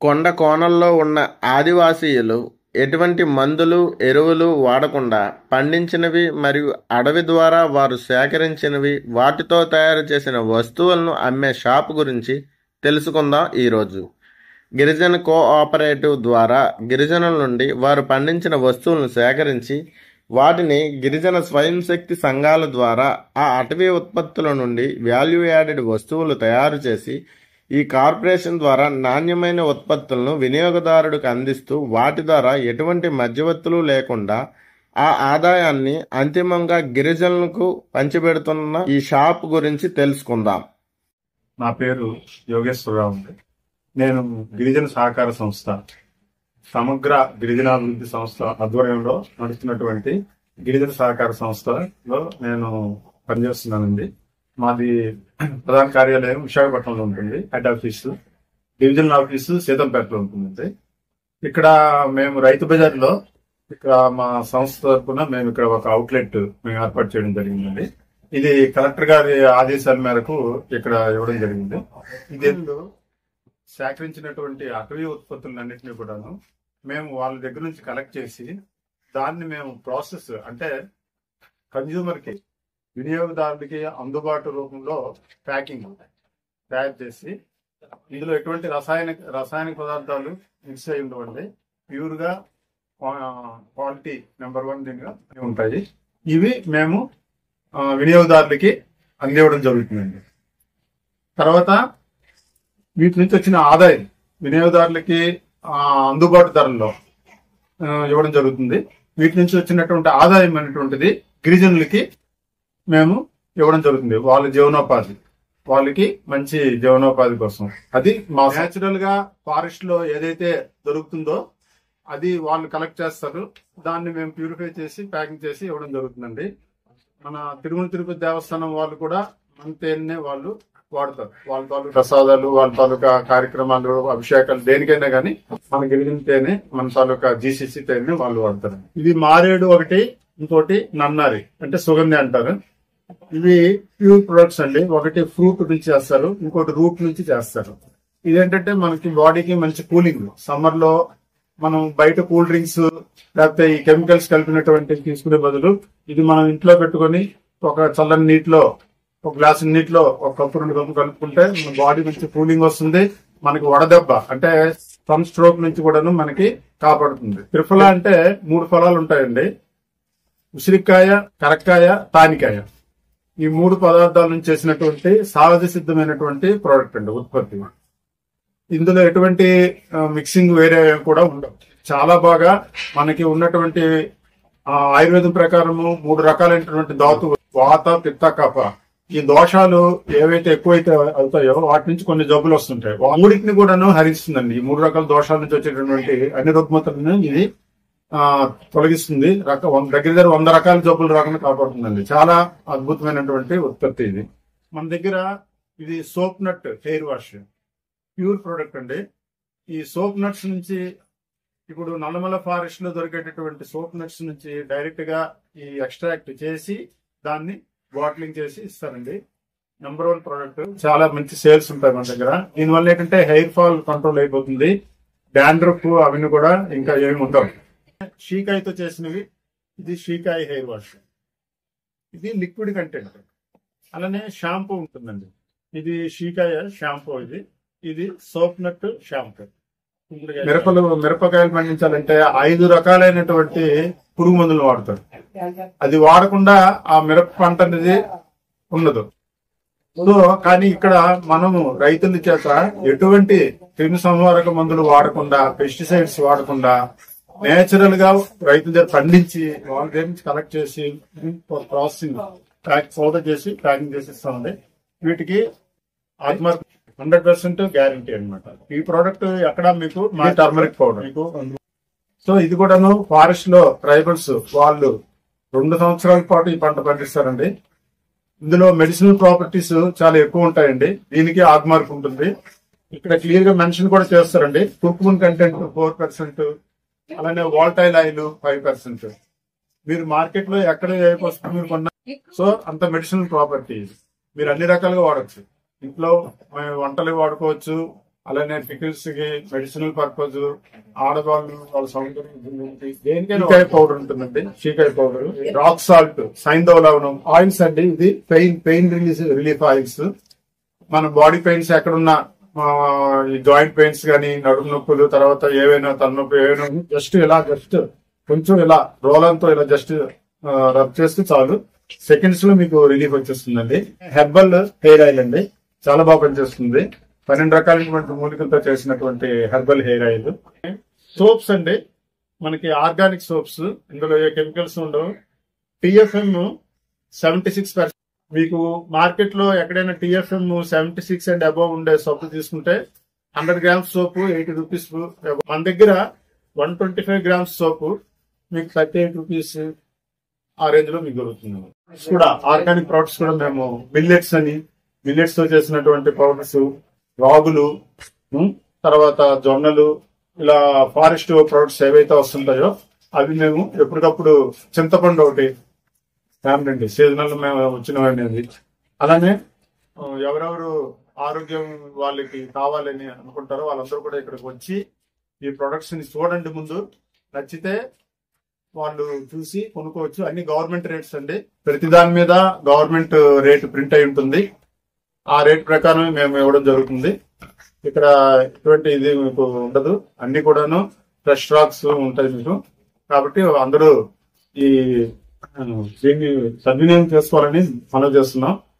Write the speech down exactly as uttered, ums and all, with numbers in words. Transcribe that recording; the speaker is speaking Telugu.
కొండ కోణల్లో ఉన్న ఆదివాసీయులు ఎటువంటి మందులు, ఎరువులు వాడకుండా పండించినవి మరియు అడవి ద్వారా వారు సేకరించినవి వాటితో తయారు చేసిన వస్తువులను అమ్మే షాప్ గురించి తెలుసుకుందాం ఈరోజు. గిరిజన కోఆపరేటివ్ ద్వారా గిరిజనుల నుండి వారు పండించిన వస్తువులను సేకరించి వాటిని గిరిజన స్వయం శక్తి సంఘాల ద్వారా ఆ అటవీ ఉత్పత్తుల నుండి వాల్యూ యాడెడ్ వస్తువులు తయారు చేసి ఈ కార్పొరేషన్ ద్వారా నాణ్యమైన ఉత్పత్తులను వినియోగదారుడికి అందిస్తూ వాటి ద్వారా ఎటువంటి మధ్యవర్తులు లేకుండా ఆ ఆదాయాన్ని అంతిమంగా గిరిజనులకు పంచిపెడుతున్న ఈ షాప్ గురించి తెలుసుకుందాం. నా పేరు యోగేశ్వరరావు అండి. నేను గిరిజన సహకార సంస్థ సమగ్ర గిరిజనాభివృద్ధి సంస్థ ఆధ్వర్యంలో నడుస్తున్నటువంటి గిరిజన సహకార సంస్థలో నేను పనిచేస్తున్నానండి. మాది ప్రధాన కార్యాలయం విశాఖపట్నంలో ఉంటుంది. హెడ్ ఆఫీసు డివిజనల్ ఆఫీసు సీతంపేటలో ఉంటుందండి. ఇక్కడ మేము రైతు బజార్లో ఇక్కడ మా సంస్థ తరఫున మేము ఇక్కడ ఒక అవుట్లెట్ మేము ఏర్పాటు చేయడం జరిగిందండి. ఇది కలెక్టర్ గారి ఆదేశాల మేరకు ఇక్కడ ఇవ్వడం జరిగింది. ఇదేందులో సేకరించినటువంటి అటవీ ఉత్పత్తులన్నింటినీ కూడాను మేము వాళ్ళ దగ్గర నుంచి కలెక్ట్ చేసి దాన్ని మేము ప్రాసెస్ అంటే కన్జ్యూమర్కి వినియోగదారుడికి అందుబాటు రూపంలో ప్యాకింగ్ తయారు చేసి ఇందులో ఎటువంటి రసాయనిక రసాయనిక పదార్థాలు మిక్స్ అయి ఉండవండి. ప్యూర్గా క్వాలిటీ నెంబర్ వన్ దీనిగా ఉంటాయి. ఇవి మేము వినియోగదారులకి అందివ్వడం జరుగుతుందండి. తర్వాత వీటి నుంచి వచ్చిన ఆదాయం వినియోగదారులకి అందుబాటు ధరల్లో ఇవ్వడం జరుగుతుంది. వీటి నుంచి వచ్చినటువంటి ఆదాయం అనేటువంటిది గిరిజనులకి మేము ఇవ్వడం జరుగుతుంది. వాళ్ళ జీవనోపాధి వాళ్ళకి మంచి జీవనోపాధి కోసం అది మా నేచురల్ గా ఫారెస్ట్ లో ఏదైతే దొరుకుతుందో అది వాళ్ళు కలెక్ట్ చేస్తారు. దాన్ని మేము ప్యూరిఫై చేసి ప్యాకింగ్ చేసి ఇవ్వడం జరుగుతుందండి. మన తిరుమల తిరుపతి దేవస్థానం వాళ్ళు కూడా మన తేనె వాళ్ళు వాడతారు. వాళ్ళ తాలూకా ప్రసాదాలు, వాళ్ళ తాలూకా కార్యక్రమాలు, అభిషేకాలు దేనికైనా గానీ మన గిరిజన తేనె, మన తాలూకా జీసీసీ తేనె వాళ్ళు వాడతారు. ఇది మారేడు ఒకటి, ఇంకోటి నన్నారి అంటే సుగంధి అంటారు. ఇవి ప్యూర్ ప్రొడక్ట్స్ అండి. ఒకటి ఫ్రూట్ నుంచి చేస్తారు, ఇంకోటి రూట్ నుంచి చేస్తారు. ఇదేంటంటే మనకి బాడీకి మంచి కూలింగ్. సమ్మర్ లో మనం బయట కూల్ డ్రింక్స్ లేకపోతే ఈ కెమికల్స్ కలిపినటువంటి తీసుకునే బదులు ఇది మనం ఇంట్లో పెట్టుకుని ఒక చల్లని నీటిలో ఒక గ్లాస్ నీటిలో ఒక కప్పు రెండు కప్పు కలుపుకుంటే మన బాడీ మంచి కూలింగ్ వస్తుంది. మనకి వడదెబ్బ అంటే సన్ స్ట్రోక్ నుంచి కూడాను మనకి కాపాడుతుంది. త్రిఫల అంటే మూడు ఫలాలు ఉంటాయండి. ఉసిరికాయ, కరక్కాయ, తానికాయ. ఈ మూడు పదార్థాల నుంచి చేసినటువంటి సహజ సిద్ధమైనటువంటి ప్రోడక్ట్ అండి, ఉత్పత్తి. ఇందులో ఎటువంటి మిక్సింగ్ వేరే కూడా ఉండవు. చాలా బాగా మనకి ఉన్నటువంటి ఆయుర్వేదం ప్రకారము మూడు రకాలైనటువంటి ధాతువు వాత, పిత్త, కఫ. ఈ దోషాలు ఏవైతే ఎక్కువైతే అవుతాయో వాటి నుంచి కొన్ని జబ్బులు వస్తుంటాయి. మూడింటిని కూడాను హరిస్తుందండి. ఈ మూడు రకాల దోషాల నుంచి వచ్చేటటువంటి అన్ని రుగ్మతలను ఇది ఆ తొలగిస్తుంది. రక దగ్గర దగ్గర వంద రకాల జబ్బులు రాకుండా కాపాడుతుందండి. చాలా అద్భుతమైనటువంటి ఉత్పత్తి ఇది. మన దగ్గర ఇది soap nut hair wash pure product అండి. ఈ సోప్ నట్స్ నుంచి ఇప్పుడు నల్లమల ఫారెస్ట్ లో దొరికేటటువంటి సోప్ నట్స్ నుంచి డైరెక్ట్ గా ఈ ఎక్స్ట్రాక్ట్ చేసి దాన్ని బాటిలింగ్ చేసి ఇస్తారండి. Number one product. చాలా మంచి సేల్స్ ఉంటాయి మన దగ్గర. దీనివల్ల ఏంటంటే హెయిర్ ఫాల్ కంట్రోల్ అయిపోతుంది. డాండ్రఫ్ అవన్నీ కూడా ఇంకా ఏమి ఉండవు. షీకాయతో చేసినవి. ఇది షీకాయ హెయిర్ వాష్. ఇది లిక్విడ్ కంటెంట్. అలానే షాంపూ ఉంటుందండి. ఇది షీకాయ షాంపూ. ఇది ఇది సోప్ నట్ షాంపూ. మిరపలు మిరపకాయలు పండించాలంటే ఐదు రకాలైనటువంటి పురుగు మందులు వాడతారు. అది వాడకుండా ఆ మిరప పంట అనేది ఉండదు. సో కానీ ఇక్కడ మనము రైతుల చేత ఎటువంటి క్రిమి సంహారక మందులు వాడకుండా, పెస్టిసైడ్స్ వాడకుండా నేచురల్ గా రైతుల దగ్గర పండించి వాళ్ళ దగ్గర నుంచి కలెక్ట్ చేసి ప్రాసెసింగ్ ప్యాక్ పౌడర్ చేసి ప్యాకింగ్ చేసి ఇస్తామండి. వీటికి ఆత్మ హండ్రెడ్ పర్సెంట్ గ్యారంటీ అనమాట. ఈ ప్రోడక్ట్ ఎక్కడ మీకు మా టర్మరిక్ పౌడర్ మీకు. సో ఇది కూడాను ఫారెస్ట్ లో ట్రైబల్స్ వాళ్ళు రెండు సంవత్సరాల పాటు ఈ పంట పండిస్తారండి. ఇందులో మెడిసినల్ ప్రాపర్టీస్ చాలా ఎక్కువ ఉంటాయండి. దీనికి ఆగ్మార్క్ ఉంటుంది. ఇక్కడ క్లియర్ గా మెన్షన్ కూడా చేస్తారండి. కుర్కుమిన్ కంటెంట్ ఫోర్ పర్సెంట్ అలానే వాల్టైల్ ఆయిల్ ఫైవ్ పర్సెంట్. మీరు మార్కెట్ లో ఎక్కడ ఏ వస్తువు మీరు కొన్నా సో అంత మెడిసినల్ ప్రాపర్టీ. మీరు అన్ని రకాలుగా వాడచ్చు. ఇంట్లో వంటలు వాడుకోవచ్చు, అలానే పికిల్స్ కి మెడిసినల్ పర్పస్, ఆడవాళ్ళు వాళ్ళ సౌందర్యం దేనికై పౌడర్ ఉంటుందండి, షీకాయ పౌడర్, రాక్ సాల్ట్, సైంధవ లవణం, ఆయిల్స్ అండి. ఇది pain pain release relief oils. మన బాడీ పెయిన్స్ ఎక్కడున్నా, ఈ జాయింట్ పెయిన్స్ గానీ, నడుము నొప్పులు, తర్వాత ఏవైనా తలనొప్పి ఏవైనా జస్ట్ ఇలా జస్ట్ కొంచెం ఇలా రోలంతో ఇలా జస్ట్ రబ్ చేస్తే చాలు, సెకండ్స్ లో మీకు రిలీఫ్ వచ్చేస్తుందండి. హెర్బల్ హెయిర్ ఆయిల్ అండి, చాలా బాగా పనిచేస్తుంది. పన్నెండు రకాలైనటువంటి మూలికలతో చేసినటువంటి హెర్బల్ హెయిర్ ఆయిల్. సోప్స్ అండి, మనకి ఆర్గానిక్ సోప్స్, ఇందులో ఏ కెమికల్స్ ఉండవు. TFM seventy six percent. మీకు మార్కెట్ లో ఎక్కడైనా TFM seventy six and above ఉండే సోప్ తీసుకుంటే hundred grams soap eighty rupees. మన దగ్గర one twenty five grams soap మీకు థర్టీ ఎయిట్ రూపీస్ ఆ రేంజ్ లో మీకు దొరుకుతుంది. కూడా ఆర్గానిక్ ప్రొడక్ట్స్ కూడా మేము మిల్లెట్స్ అని, మిల్లెట్స్ తో చేసినటువంటి పౌడర్స్, రాగులు, తర్వాత జొన్నలు, ఇలా ఫారెస్ట్ ప్రొడక్ట్స్ ఏవైతే వస్తుంటాయో అవి మేము ఎప్పటికప్పుడు, చింతపండు ఒకటి ఫ్యామిలీ సీజనల్ మేము వచ్చినవి. అలానే ఎవరెవరు ఆరోగ్యం వాళ్ళకి కావాలని అనుకుంటారో వాళ్ళందరూ కూడా ఇక్కడికి వచ్చి ఈ ప్రొడక్ట్స్ ని చూడండి. ముందు నచ్చితే వాళ్ళు చూసి కొనుక్కోవచ్చు. అన్ని గవర్నమెంట్ రేట్స్ అండి, ప్రతి దాని మీద గవర్నమెంట్ రేట్ ప్రింట్ అయి ఉంటుంది. ఆ రేట్ ప్రకారం మేము ఇవ్వడం జరుగుతుంది. ఇక్కడ ఎటువంటి ఇది మీకు ఉండదు, అన్ని కూడాను ఫ్రెష్ స్టాక్స్ ఉంటాయి మీకు. కాబట్టి అందరూ ఈ దీన్ని సద్వినియోగం చేసుకోవాలని మనం చేస్తున్నాం.